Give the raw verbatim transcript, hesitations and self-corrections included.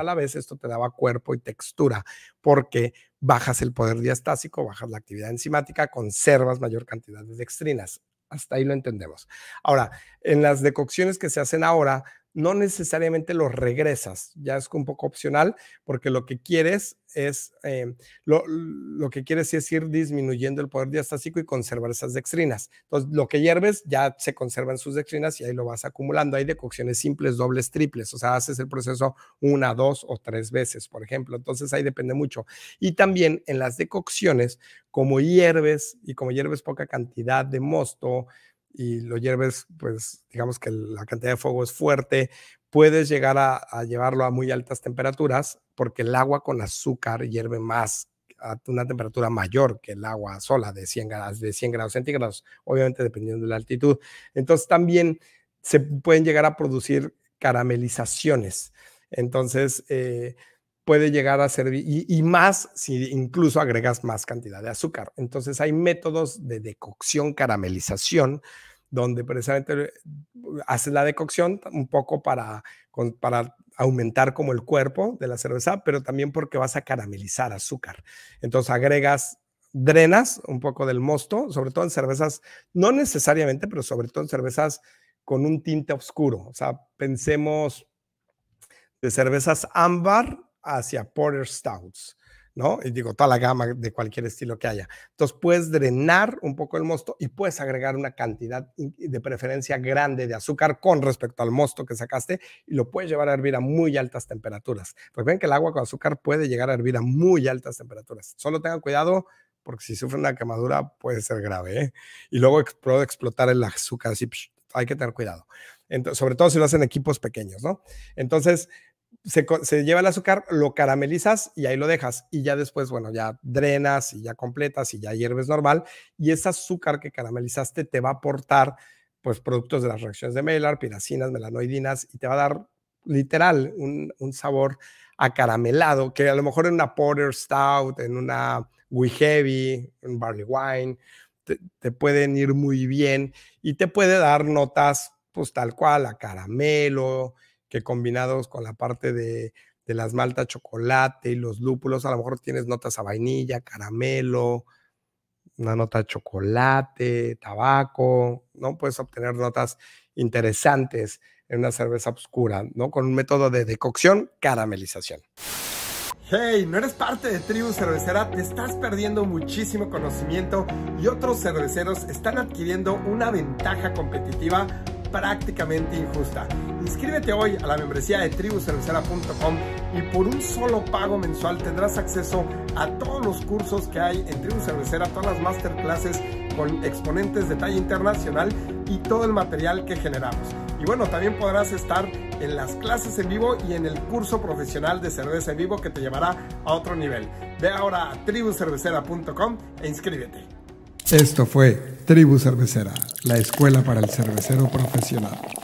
a la vez esto te daba cuerpo y textura, porque bajas el poder diastásico, bajas la actividad enzimática, conservas mayor cantidad de dextrinas. Hasta ahí lo entendemos. Ahora, en las decocciones que se hacen ahora, no necesariamente los regresas, ya es un poco opcional, porque lo que quieres es, eh, lo, lo que quieres es ir disminuyendo el poder diastásico y conservar esas dextrinas. Entonces, lo que hierves ya se conservan sus dextrinas y ahí lo vas acumulando. Hay decocciones simples, dobles, triples, o sea, haces el proceso una, dos o tres veces, por ejemplo. Entonces, ahí depende mucho. Y también en las decocciones, como hierves y como hierves poca cantidad de mosto, y lo hierves, pues digamos que la cantidad de fuego es fuerte, puedes llegar a, a llevarlo a muy altas temperaturas porque el agua con azúcar hierve más a una temperatura mayor que el agua sola de cien grados, de cien grados centígrados, obviamente dependiendo de la altitud. Entonces también se pueden llegar a producir caramelizaciones. Entonces, eh, puede llegar a servir, y, y más si incluso agregas más cantidad de azúcar. Entonces hay métodos de decocción, caramelización, donde precisamente haces la decocción un poco para, para aumentar como el cuerpo de la cerveza, pero también porque vas a caramelizar azúcar. Entonces agregas, drenas un poco del mosto, sobre todo en cervezas, no necesariamente, pero sobre todo en cervezas con un tinte oscuro. O sea, pensemos de cervezas ámbar hacia Porter Stouts, ¿no? Y digo, toda la gama de cualquier estilo que haya. Entonces puedes drenar un poco el mosto y puedes agregar una cantidad de preferencia grande de azúcar con respecto al mosto que sacaste y lo puedes llevar a hervir a muy altas temperaturas. Recuerden que el agua con azúcar puede llegar a hervir a muy altas temperaturas. Solo tengan cuidado porque si sufren una quemadura puede ser grave, ¿eh? Y luego puede explotar el azúcar, así, psh, hay que tener cuidado. Entonces, sobre todo si lo hacen equipos pequeños, ¿no? Entonces, Se, se lleva el azúcar, lo caramelizas y ahí lo dejas. Y ya después, bueno, ya drenas y ya completas y ya hierves normal. Y ese azúcar que caramelizaste te va a aportar, pues, productos de las reacciones de Maillard, piracinas, melanoidinas, y te va a dar literal un, un sabor acaramelado que a lo mejor en una Porter Stout, en una Wee Heavy, un Barley Wine, te, te pueden ir muy bien y te puede dar notas, pues, tal cual, a caramelo, que combinados con la parte de, de las maltas, chocolate y los lúpulos, a lo mejor tienes notas a vainilla, caramelo, una nota de chocolate, tabaco, ¿no? Puedes obtener notas interesantes en una cerveza oscura, ¿no? Con un método de decocción, caramelización. Hey, ¿no eres parte de Tribu Cervecera? Te estás perdiendo muchísimo conocimiento y otros cerveceros están adquiriendo una ventaja competitiva prácticamente injusta. Inscríbete hoy a la membresía de tribu cervecera punto com y por un solo pago mensual tendrás acceso a todos los cursos que hay en Tribu Cervecera, todas las masterclasses con exponentes de talla internacional y todo el material que generamos. Y bueno, también podrás estar en las clases en vivo y en el curso profesional de cerveza en vivo que te llevará a otro nivel. Ve ahora a tribu cervecera punto com e inscríbete. Esto fue Tribu Cervecera, la escuela para el cervecero profesional.